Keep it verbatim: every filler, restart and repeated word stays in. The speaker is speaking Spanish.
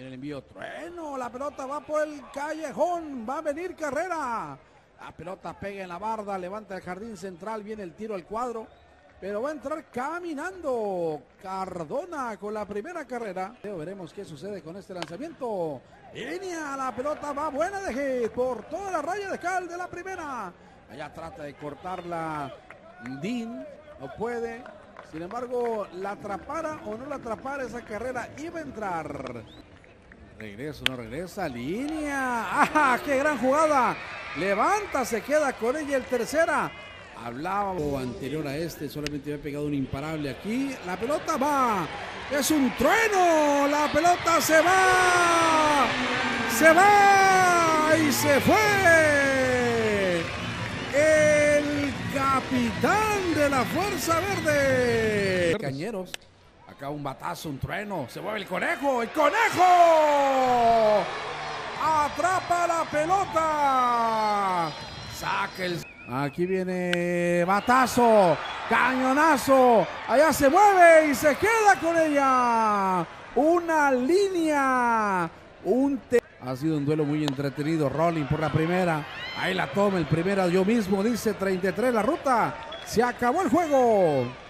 Viene el envío trueno, la pelota va por el callejón, va a venir carrera. La pelota pega en la barda, levanta el jardín central, viene el tiro al cuadro. Pero va a entrar caminando Cardona con la primera carrera. Veremos qué sucede con este lanzamiento. Línea, la pelota va buena de hit por toda la raya de cal de la primera. Allá trata de cortarla Dean, no puede. Sin embargo, la atrapara o no la atrapara, esa carrera iba a entrar. Regresa, no regresa, línea. ¡Ah, qué gran jugada! Levanta, se queda con ella el tercera. Hablaba anterior a este, solamente había pegado un imparable aquí. La pelota va, es un trueno, la pelota se va, se va y se fue. El capitán de la Fuerza Verde. Cañeros, acá un batazo, un trueno, se mueve el conejo, el conejo. Atrapa la pelota. Saca el... Aquí viene batazo, cañonazo, allá se mueve y se queda con ella. Una línea, un te... Ha sido un duelo muy entretenido. Rolling por la primera, ahí la toma el primera yo mismo, dice treinta y tres la ruta. Se acabó el juego.